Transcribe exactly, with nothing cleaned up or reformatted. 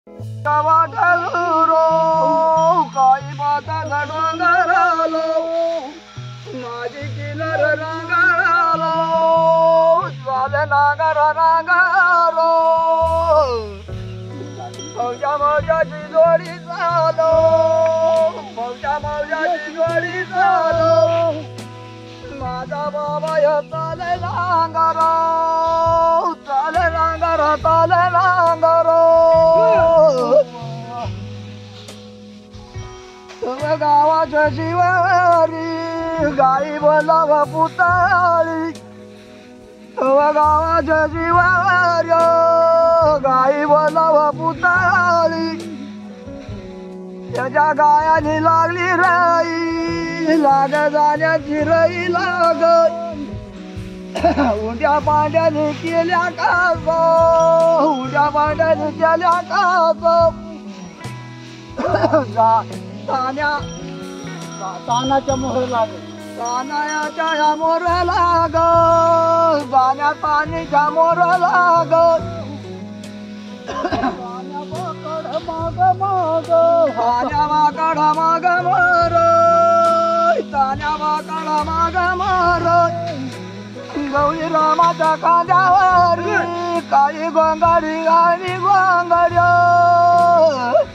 वाटलो काही माता डोंगरालो माझी किलर रंगालो झाले नागर नागारो मौजा मौजाची जोडी झालो मौजा मौजाची जोडी झालो माझा बाबा चाले नांगर चाले नांगर चाले नांगर गावाच्या शिवारी गाई बोलाव पुताळी गावाच्या शिवारी गाई बोलाव पुताळी त्याच्या गायाने लागली राई लाग जाण्याची रई लागत उद्या पांड्याने केल्या कास उद्या पांड्याने केल्या कास तान्या तानाच्या मोहर लागल तानाच्या या मोर लागल तान्या पाणीच्या मोर लागल तान्या माकड माग माग तान्या माकड माग मार तान्या माकड माग मार गौरी रामाच्या कांद्यावर काळी गोंगाडी गाणी गोंगाड्या